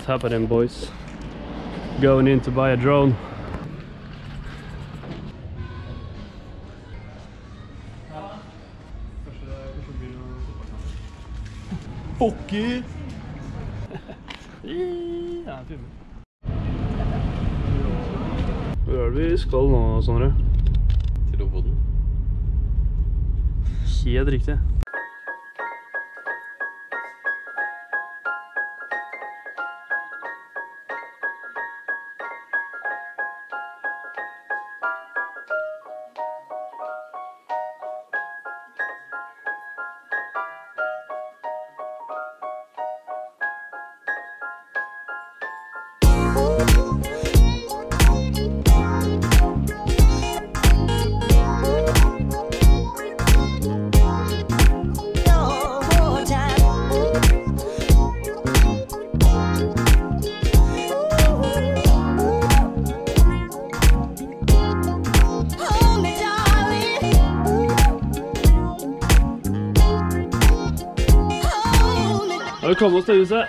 happening, boys? Going in to buy a drone. Fucky! Hvor er det vi skal nå, Sondre? Til Lofoten. Helt riktig. Har vi kommet oss til huset?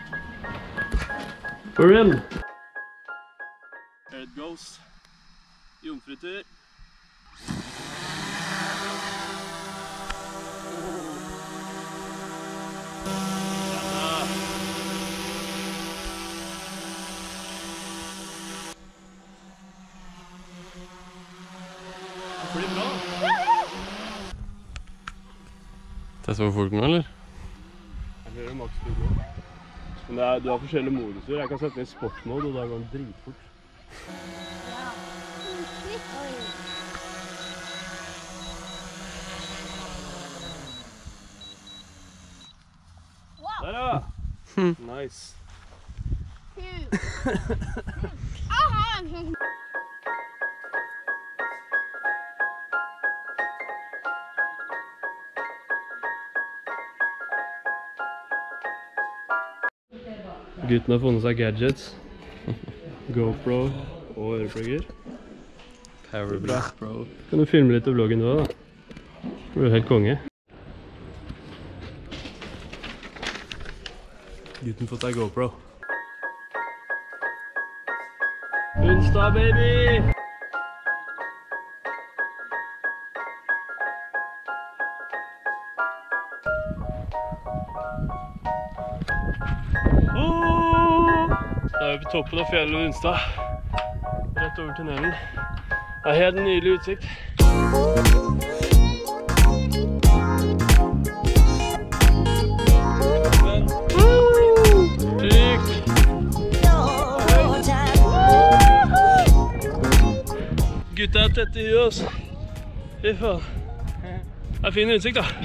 We're in! Here it goes. Jomfrutur. Det blir bra. Tester for folk nå, eller? Jeg hører maksflyt nå. Men du har forskjellige moduser. Jeg kan sette den i sportmode, og da går den dritfort. Der ja! Nice. Gutten har funnet seg gadgets. GoPro og øreplugger. Powerblast Pro. Kan du filme litt av vloggen da? Du er helt konge. Gutten får seg GoPro. Unstad, baby! Da er vi på toppen av fjellet Unstad. Rett over tunnelen. Det er helt nydelig utsikt. Trygt! Gutta er tett i oss. Fy faen. Det er fin utsikt da.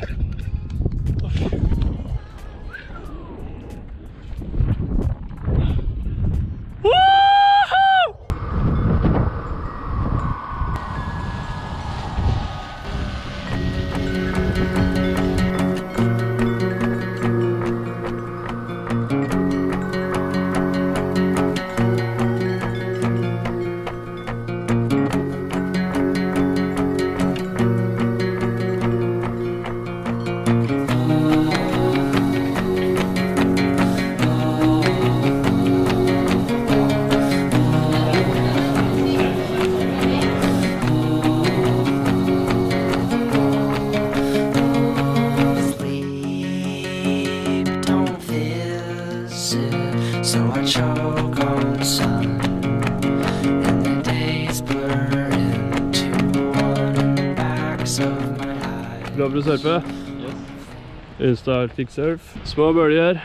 Bra for å surfe. Unstad Arctic Surf. Små bølger.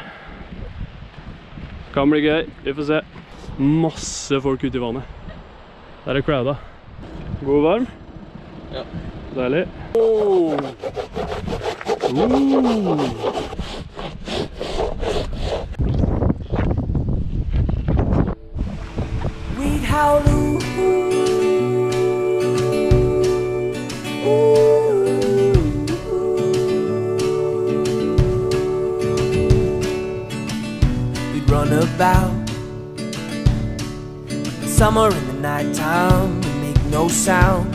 Kan bli gøy, vi får se. Masse folk ute i vannet. Der er crowda. God og varm? Ja. Deilig. Run about summer in the night time, we make no sound.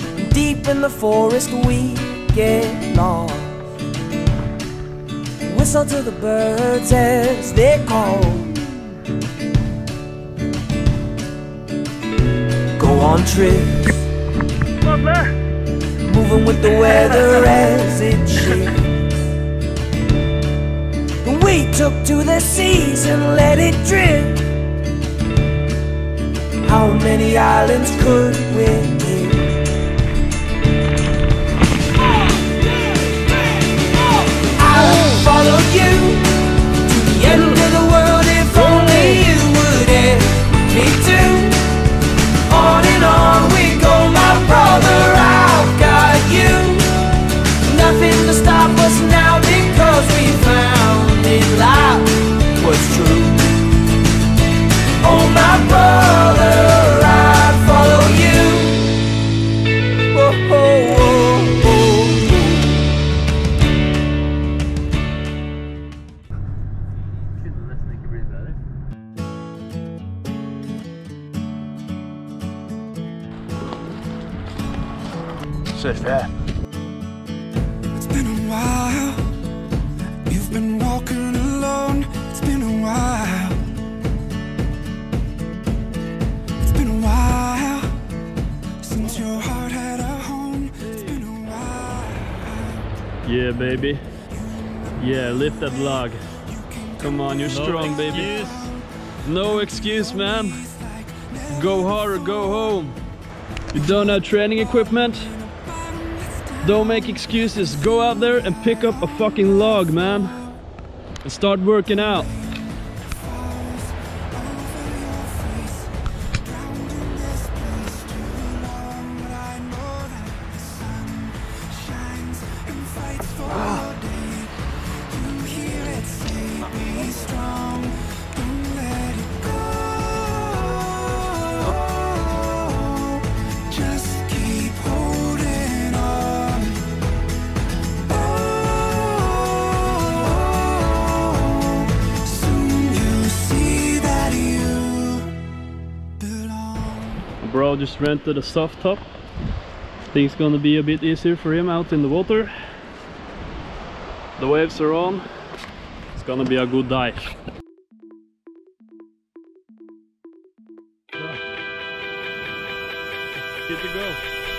Deep in the forest we get lost, whistle to the birds as they call. Go on trips, moving with the weather as it shifts. We took to the seas and let it drift. How many islands could we hit? I'll follow you to the end of the world if only you would let me too. On and on we go, my brother, I've got you. Nothing to stop us now because we found in life what's true. Oh, my brother, I'd follow you. Whoa, whoa, whoa, whoa. Kunne nesten ikke bli bedre. Surfe. It's been a while. You've been walking alone. It's been a while. It's been a while since your heart had a home. It's been a while. Yeah, baby. Yeah, lift that log. Come on, you're strong, baby. No excuse, man. Go hard or go home. You don't have training equipment? Don't make excuses. Go out there and pick up a fucking log, man. And start working out. Bro just rented a soft top. Things gonna be a bit easier for him out in the water. The waves are on. It's gonna be a good dive. Good to go.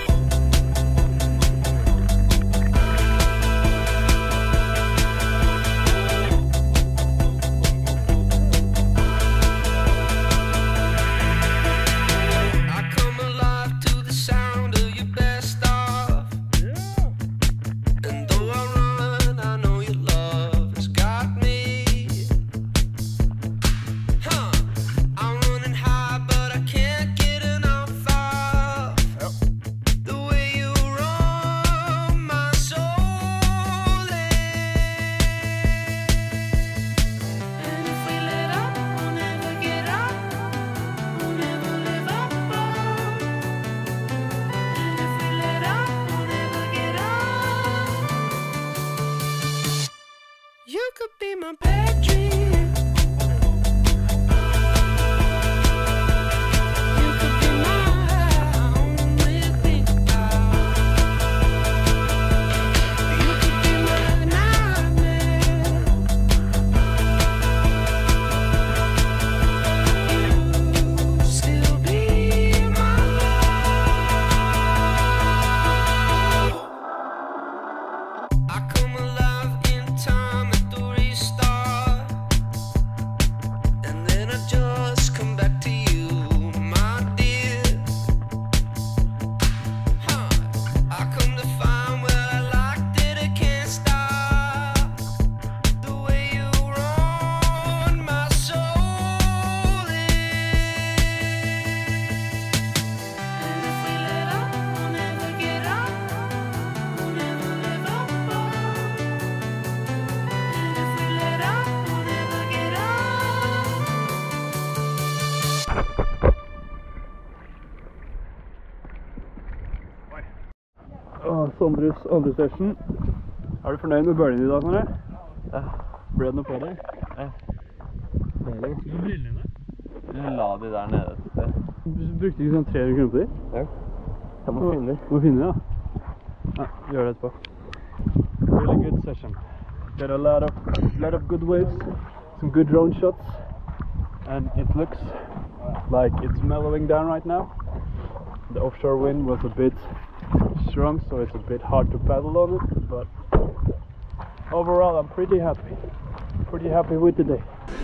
You could be my bad dream. You could be my only thing. You could be my nightmare. You still be my love. I come alive in time. Sondres andre session. Er du fornøyd med bølgen i dag, Myhre? Ja. Ble det noe på deg? Ja. Deilig. Hvor brillene? Du la de der nede et sted. Du brukte ikke sånn 300 kroner på de? Ja. Jeg må finne de. Må finne de, ja. Ja, gjør det etterpå. Really good session. Got a lot of good waves, some good drone shots, and it looks like it's mellowing down right now. The offshore wind was a bit strong, so it's a bit hard to paddle on it, but overall I'm pretty happy with the day.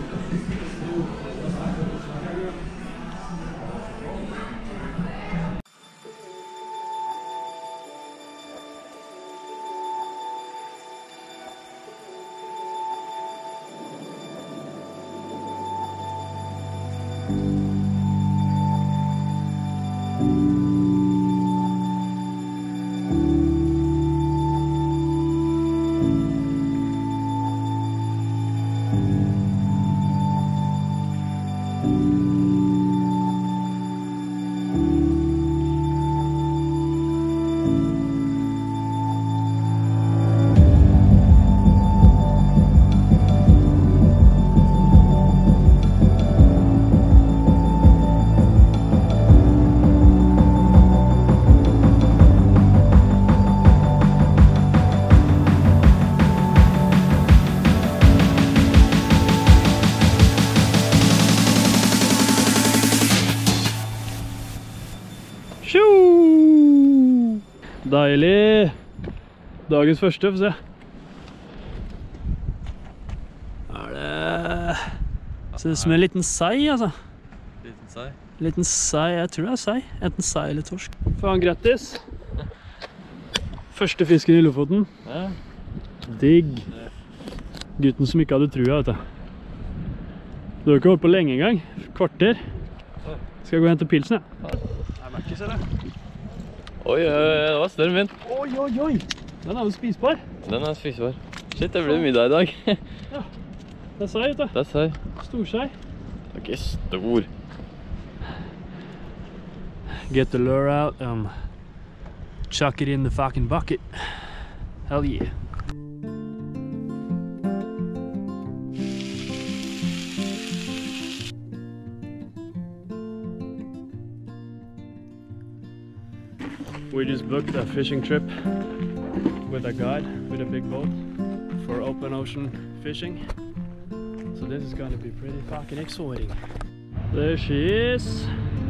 Deilig! Dagens første, få se. Ser ut som en liten sei, altså. Liten sei? Liten sei, jeg tror det er sei. Enten sei eller torsk. Faen, grattis! Første fisken i Lofoten. Ja. Digg. Gutten som ikke hadde trua, vet du. Du har ikke holdt på lenge engang. Kvarter. Skal jeg gå og hente pilsen, ja? Det er Merkis, eller? Oi, det var større min. Oi! Den er jo spisbar. Den er spisbar. Shit, det blir middag i dag. Ja, det er sei, vet du. Det er sei. Storsei. Det er ikke stor. Get the lure out, chuck it in the fucking bucket. Hell yeah. We just booked a fishing trip with a guide with a big boat for open ocean fishing. So this is gonna be pretty fucking exciting. There she is.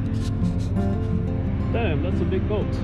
Damn, that's a big boat.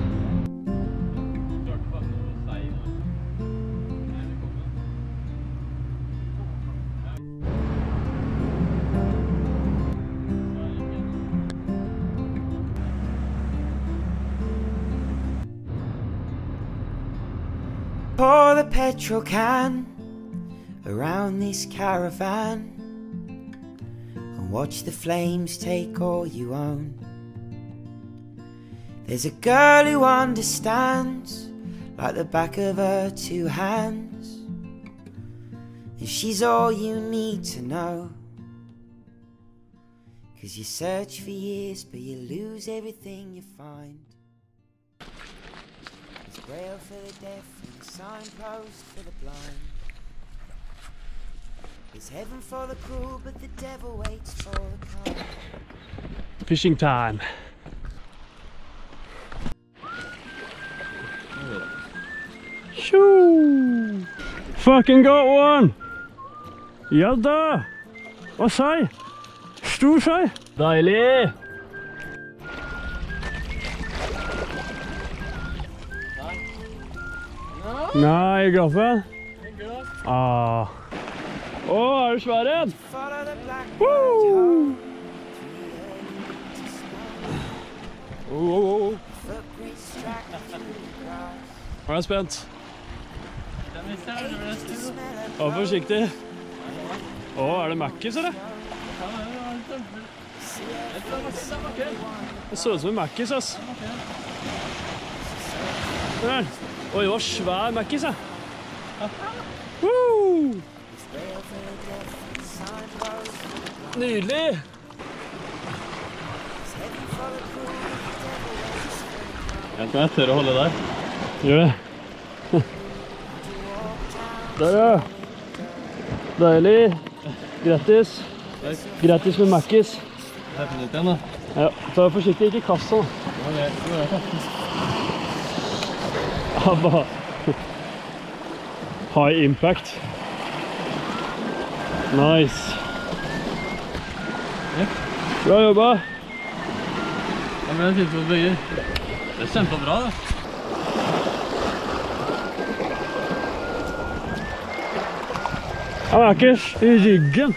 Pour the petrol can around this caravan and watch the flames take all you own. There's a girl who understands like the back of her two hands, and she's all you need to know. 'Cause you search for years but you lose everything you find. There's braille for the deaf and a signpost for the blind. There's heaven for the cruel but the devil waits for the kind. Fishing time. Shoo! Fucking got one! Ja da! Hva sei? Stor sei? Deilig! Nei, i glasset? Ah. Åh, er du svær en? Woo! Oh. Er du spent? Vær forsiktig. Åh, er det Merkis, eller? Det så ut som en Merkis, ass. Der. Oi, det var svær Merkis, ja. Woo! Nydelig! Jeg tror jeg tør å holde der. Gjør det. Der, ja. Deilig. Grattis. Grattis med Merkis. Takk litt igjen, da. Ja, ta forsiktig, ikke kast sånn. High impact. Nice. Bra jobba. Ja, men jeg synes det bøyer. Det er kjempebra da. Han er ikke i ryggen.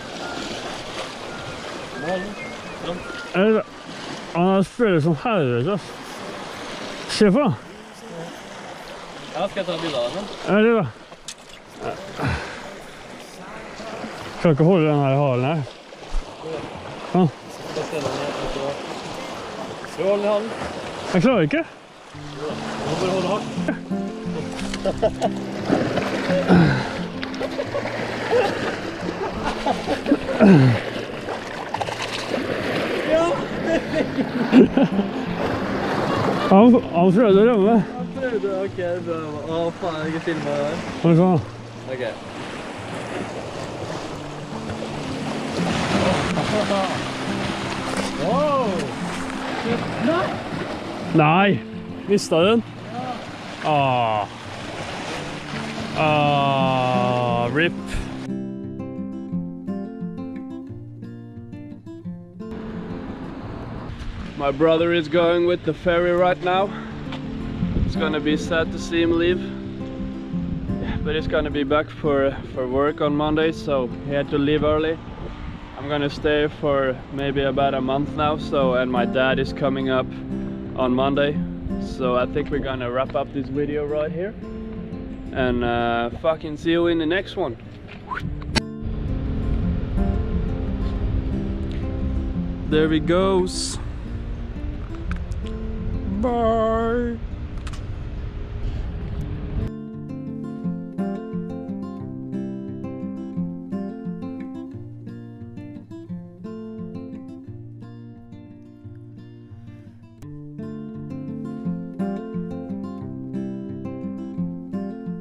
Han spiller som helvete, ass. Se på. Ja, skal jeg ta bilder av den? Ja, det da. Kan ikke holde den her halen her. Sånn. Du holder i handen. Jeg klarer ikke. Du må bare holde hardt. Han prøvde å rømme. Han prøvde, ok, bra. Å faen, jeg ikke filmet det der. Sånn. Ok. Wow! Nei, mistet den? Ja. Rip. My brother is going with the ferry right now. It's gonna be sad to see him leave. But he's gonna be back for work on Monday, so he had to leave early. I'm gonna stay for maybe about a month now, and my dad is coming up on Monday. So I think we're gonna wrap up this video right here. And fucking see you in the next one. There he goes. Bye.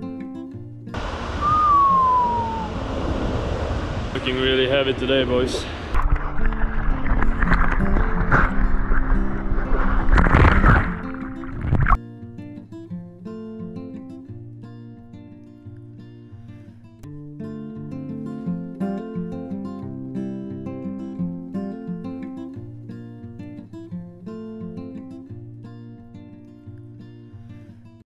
Looking really heavy today, boys.